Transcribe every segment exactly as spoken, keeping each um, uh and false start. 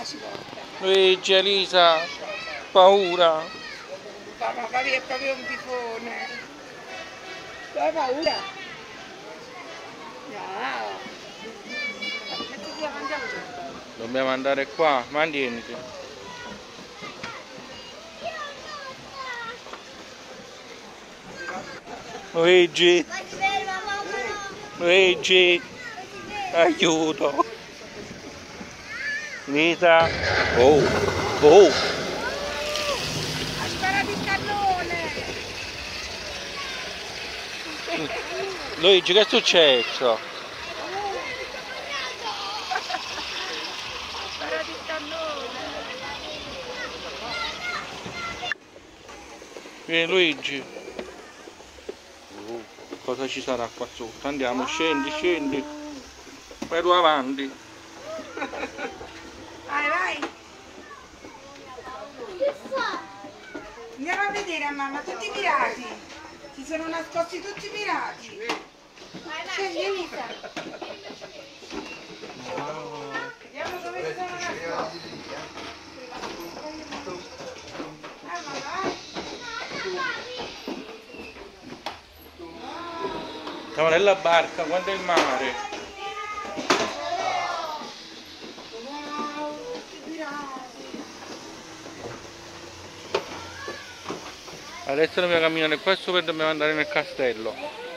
ci porta. Luigi, Elisa, paura. Ma Papi è proprio un pifone. Tu hai paura? No. Mettiti a mangiare. Dobbiamo andare qua, mantieniti. Luigi. Luigi. Aiuto. Lisa. Oh. Oh. Ha sparato il cannone. Luigi, che è successo? Ha sparato il cannone. Vieni Luigi. Oh, cosa ci sarà qua sotto? Andiamo, scendi, scendi. Vai tu avanti. Vai, vai. Andiamo a vedere a mamma tutti i pirati. Si sono nascosti tutti i pirati. Scendi Elisa. Vediamo dove si sono nascosti. Vai mamma, vai. Siamo nella barca, guarda il mare. Adesso dobbiamo camminare qua sopra e dobbiamo andare nel castello.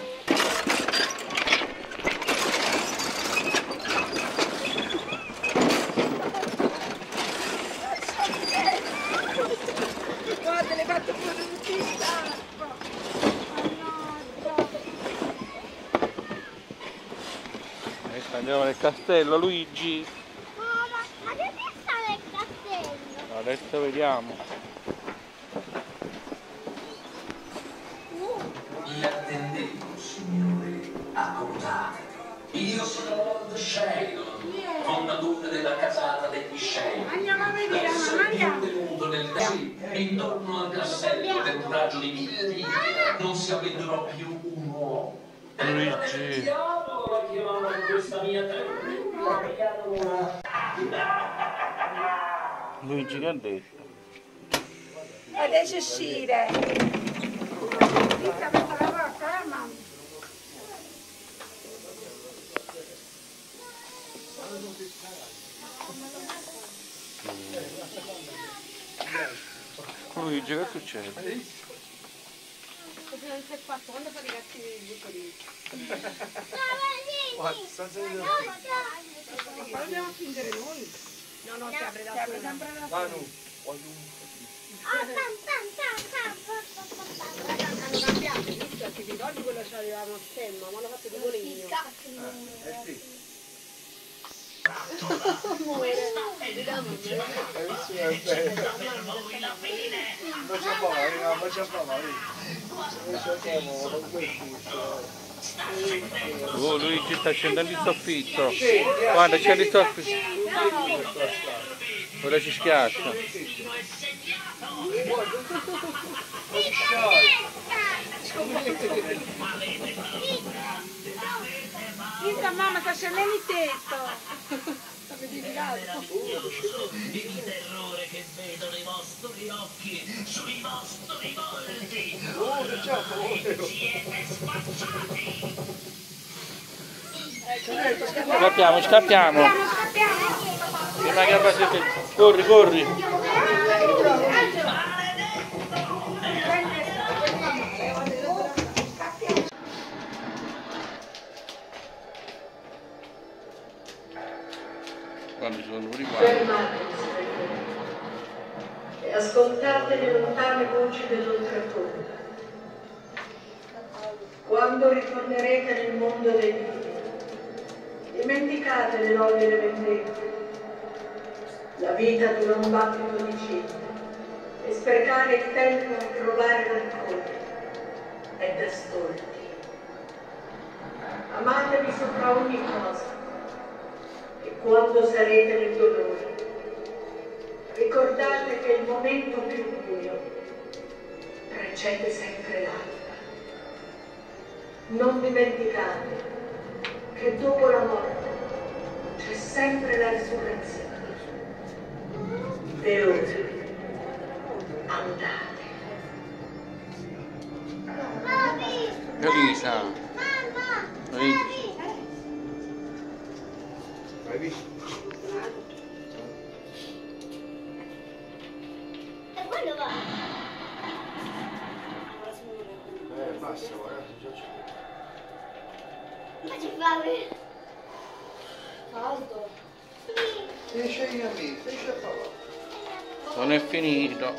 Guarda, le fatto pure tutti in scarpa. Adesso andiamo nel castello, Luigi. Mamma, ma che sta nel castello? Adesso vediamo. Mi attendevo, signore, accomodatevi. Io sono Lord Shaylon, fondatore della casata degli Shaylon. Andiamo a vedere, Esso mamma, è più andiamo. tenuto nel deserto. Intorno al castello, per un raggio di mille righe, non si avventurò più un uomo. Luigi. Il diavolo la chiamava questa mia terra. Luigi, che ha detto? Adesso uscire. Lisa, aperta la porta, eh mamma? Luigi, che succede? Cosa non si è fatto? Quando fate i cattivi bucoli? Ma dobbiamo spingere noi? No, no, si apre da sola. sempre da sola. Hanno cambiato, visto? Ti ricordi quello che avevamo a stemma? Ma l'ho fatto tipo legno. Eh sì. Oh, Luigi sta scendendo il soffitto. Guarda, c'è il soffitto. Ora ci schiaccia. Lisa, mamma, sta scendendo il tetto. Il terrore che vedo nei vostri occhi, sui vostri volti. Siete spacciati. Scappiamo, scappiamo. Prima che abbassi. Corri, corri. Quando sono riguardo. Fermatevi e ascoltate le lontane voci dell'oltretomba. Quando ritornerete nel mondo dei vivi, dimenticate le lodi e le vendette. La vita dura un battito di ciglia e sprecare il tempo a trovare rancore è da stolti. Amatevi sopra ogni cosa. E quando sarete nel dolore, ricordate che il momento più buio precede sempre l'alba. Non dimenticate che dopo la morte c'è sempre la risurrezione. Elisa. Vedi? Hai visto? E quello va. Eh, basta, guarda, già c'è. Ma ci fa caldo. Esce in amico, esce a parlare. Non è finito.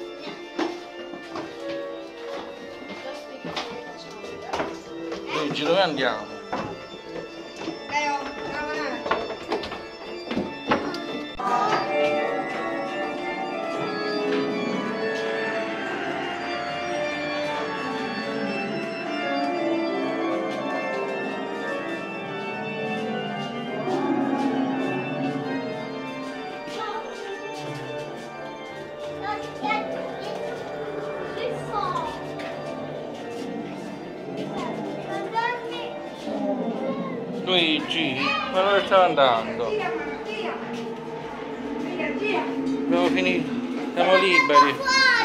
Luigi, dove andiamo? Leo, lavorare. Luigi, ma dove stai andando? Gira, mamma, gira. Gira, gira. Abbiamo finito, siamo liberi.